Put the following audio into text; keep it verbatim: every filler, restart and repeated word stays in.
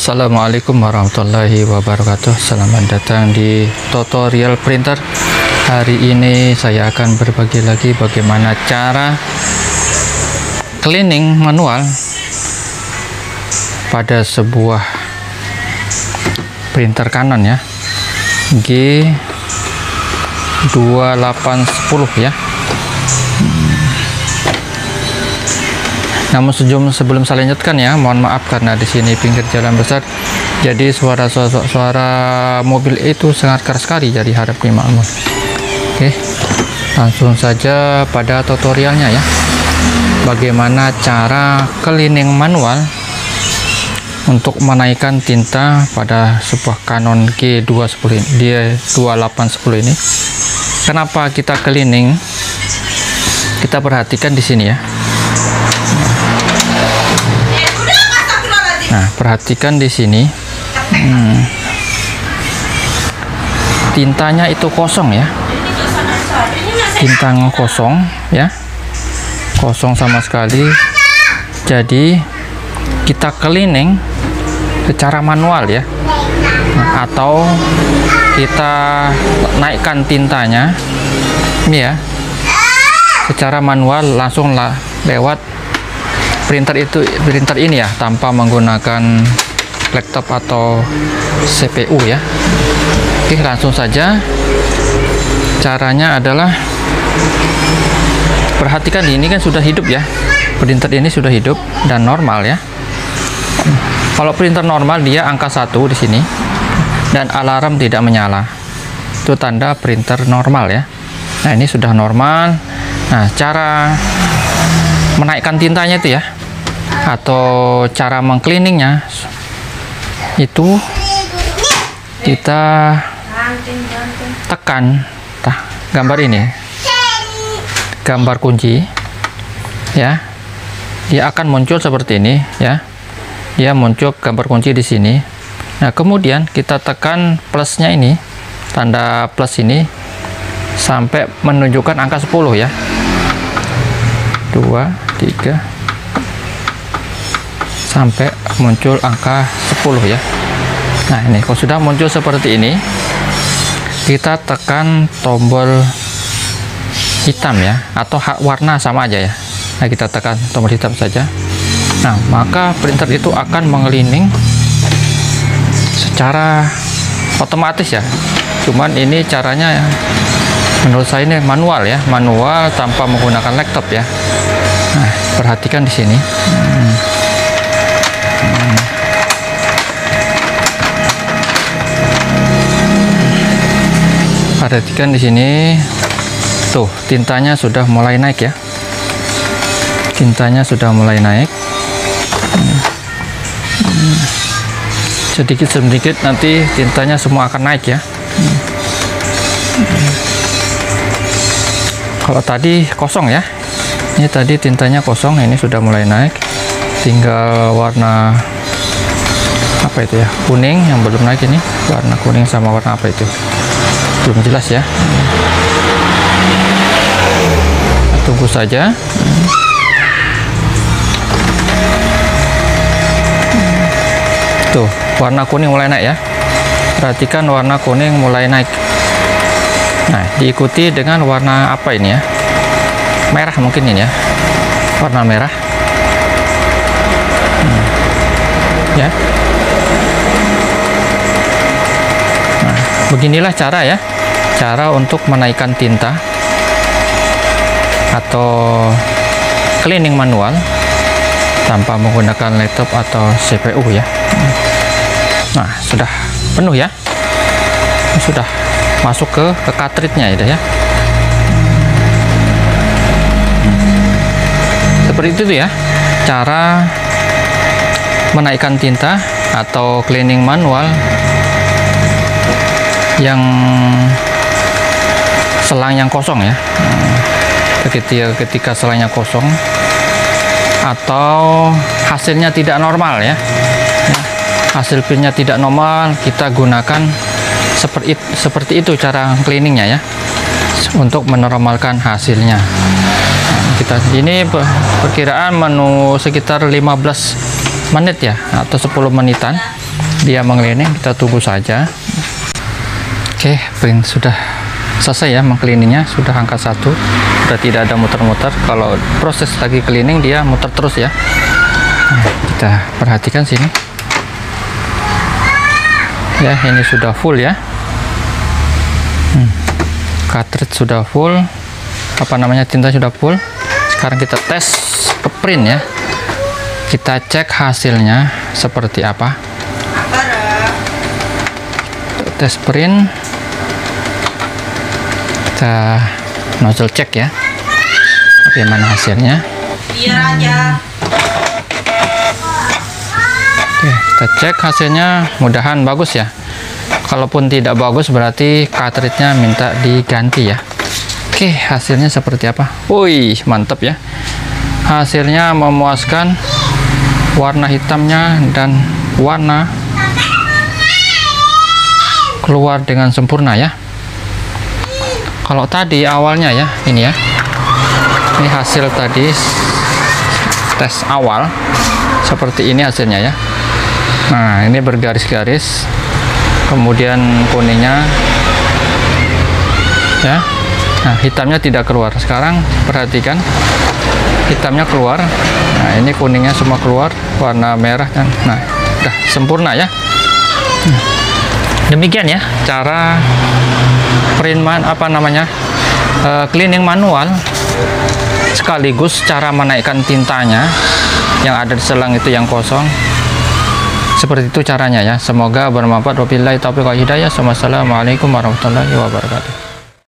Assalamualaikum warahmatullahi wabarakatuh. Selamat datang di tutorial printer. Hari ini saya akan berbagi lagi bagaimana cara cleaning manual pada sebuah printer Canon ya, G dua delapan satu nol ya. Namun sebelum sebelum saya lanjutkan ya, mohon maaf karena di sini pinggir jalan besar, jadi suara suara, suara mobil itu sangat keras sekali, jadi harap dimaklumi. Oke, langsung saja pada tutorialnya ya. Bagaimana cara cleaning manual untuk menaikkan tinta pada sebuah Canon G dua sepuluh ini, G dua delapan satu nol ini. Kenapa kita cleaning? Kita perhatikan di sini ya. Nah, perhatikan di sini, hmm, tintanya itu kosong ya, tintanya kosong ya, kosong sama sekali. Jadi kita cleaning secara manual ya, atau kita naikkan tintanya ini ya, secara manual langsung lah lewat printer itu printer ini ya, tanpa menggunakan laptop atau C P U ya. Oke, langsung saja. Caranya adalah, perhatikan ini kan sudah hidup ya, printer ini sudah hidup dan normal ya. Kalau printer normal dia angka satu di sini dan alarm tidak menyala, itu tanda printer normal ya. Nah, ini sudah normal. Nah, cara menaikkan tintanya itu ya, atau cara mengcleaningnya itu kita tekan tah, gambar ini, gambar kunci ya, dia akan muncul seperti ini ya, dia muncul gambar kunci di sini. Nah, kemudian kita tekan plusnya ini, tanda plus ini sampai menunjukkan angka sepuluh ya, dua, tiga, sampai muncul angka sepuluh ya. Nah, ini kalau sudah muncul seperti ini, kita tekan tombol hitam ya, atau hak warna sama aja ya. Nah, kita tekan tombol hitam saja. Nah, maka printer itu akan mengelining secara otomatis ya. Cuman ini caranya menurut saya ini manual ya, manual tanpa menggunakan laptop ya. Nah, perhatikan di sini. Hmm. Hmm. Perhatikan di sini. Tuh, tintanya sudah mulai naik ya. Tintanya sudah mulai naik. Hmm. Hmm. Sedikit sedikit nanti tintanya semua akan naik ya. Hmm. Hmm. Kalau tadi kosong ya. Ini tadi tintanya kosong, ini sudah mulai naik. Tinggal warna apa itu ya, kuning yang belum naik ini, warna kuning sama warna apa itu belum jelas ya. Tunggu saja. Tuh, warna kuning mulai naik ya. Perhatikan warna kuning mulai naik. Nah, diikuti dengan warna apa ini ya, merah mungkin ini ya, warna merah. Hmm. Ya. Nah, beginilah cara ya, cara untuk menaikkan tinta atau cleaning manual tanpa menggunakan laptop atau C P U ya. Nah, sudah penuh ya, sudah masuk ke ke cartridge-nya ya. Seperti itu ya, cara menaikkan tinta atau cleaning manual yang selang yang kosong ya. Ketika, ketika selangnya kosong atau hasilnya tidak normal ya, ya hasil printnya tidak normal, kita gunakan seperti seperti itu cara cleaningnya ya, untuk menormalkan hasilnya. Kita ini perkiraan menu sekitar lima belas menit ya, atau sepuluh menitan. dia mengcleaning, kita tunggu saja. Oke, print sudah selesai ya mengcleaningnya, sudah angka satu, sudah tidak ada muter-muter. Kalau proses lagi cleaning dia muter terus ya. Nah, kita perhatikan sini ya, ini sudah full ya. hmm. Cartridge sudah full, apa namanya, tinta sudah full. Sekarang kita tes ke print ya, kita cek hasilnya seperti apa. Tes print, kita nozzle cek ya, bagaimana hasilnya. Iya aja. Oke, kita cek hasilnya, mudahan bagus ya. Kalaupun tidak bagus berarti cartridge-nya minta diganti ya. Oke, hasilnya seperti apa? Wih, mantap ya. Hasilnya memuaskan, warna hitamnya dan warna keluar dengan sempurna ya. Kalau tadi awalnya ya, ini ya, ini hasil tadi tes awal seperti ini hasilnya ya. Nah, ini bergaris-garis, kemudian kuningnya ya. Nah, hitamnya tidak keluar. Sekarang perhatikan, hitamnya keluar. Nah, ini kuningnya semua keluar, warna merah kan. Nah, udah sempurna ya. Demikian ya cara print man apa namanya uh, cleaning manual, sekaligus cara menaikkan tintanya yang ada di selang itu yang kosong. Seperti itu caranya ya. Semoga bermanfaat. Wabillahi taufiq wal hidayah. Wassalamualaikum warahmatullahi wabarakatuh.